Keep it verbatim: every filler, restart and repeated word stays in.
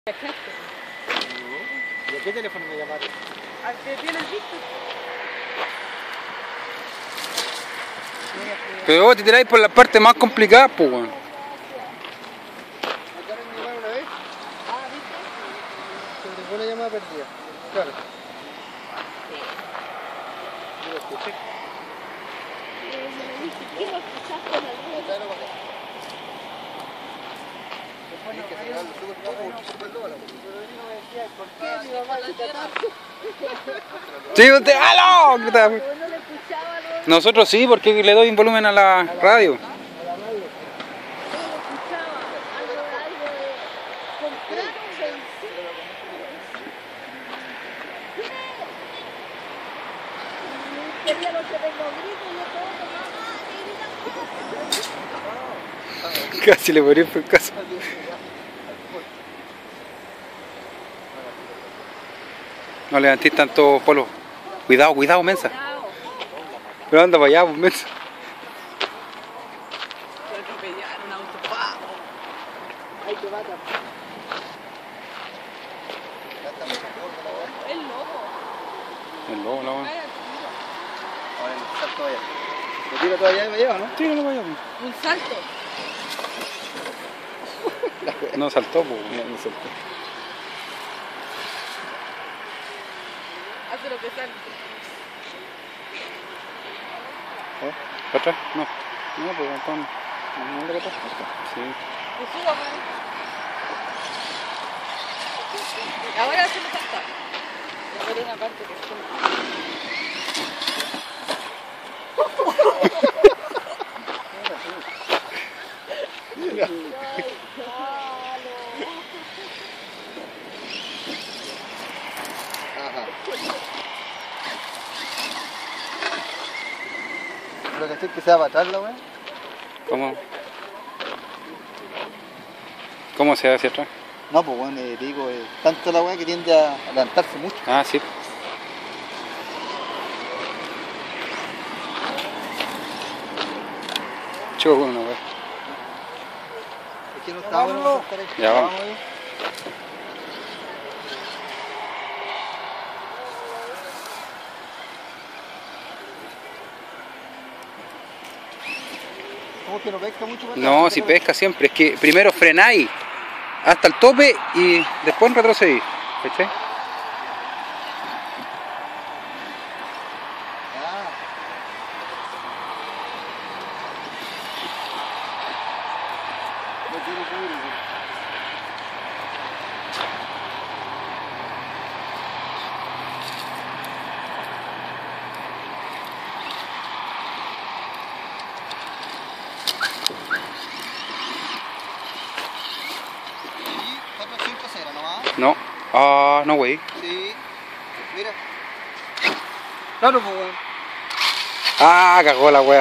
¿Y a qué teléfono me llamaron? Al que tiene el visto. Pero vos te tiráis por la parte más complicada, pues, weón. ¿Acá me llamaron una vez? Ah, ¿viste? Se fue una llamada perdida. Claro. Yo lo escuché. ¿Qué lo escuchaste en el río? Acá no pasé. Hay que sacarlo súper poco porque súper dólar. Pero él no me decía, ¿por qué mi mamá se tanto? Sí, usted, ¡aló! No le escuchaba, no Nosotros sí, porque le doy un volumen a la radio. A la radio. le escuchaba. Algo, algo de comprar un vehículo. Quería los que tengo gritos y yo todo, mamá, Casi le morí por casa. No levantéis tanto polo. Cuidado, cuidado, mensa. cuidado. Pero anda para allá, pues, mensa. Te atropellaron un auto, ¡pah! Ahí te matan. El loco. El lobo, la weón. Cae al tiro. Ahora el salto allá. ¿Me tiro todavía y me lleva, no? Tíralo para allá, pues. Un salto. No saltó, pues. Mira, me saltó. Hace lo que sale. ¿Eh? ¿Para atrás? No. No, pues, Juan. No le atrás. Sí. Me subo acá. Ahora se me salta. Ya por una parte que estoy. Ajá. ¿Pero que que se va para atrás la weá? ¿Cómo? ¿Cómo se hace hacia atrás? No, pues bueno, eh, digo, eh, tanto la weá que tiende a levantarse mucho. Ah, sí. Chico, bueno, weón. Es que no está bueno estar ahí. Ya vamos. ahí. ¿Cómo que no pesca mucho? para No, atrás? si pesca siempre. Es que primero frenáis hasta el tope y después retrocedís. ¿Cachai? Ah. No tiene cubre, güey. cuatro cinco cero nomás. No. Ah, no, güey. Sí. Mira. Claro, pues weón. Ah, cagó la wea.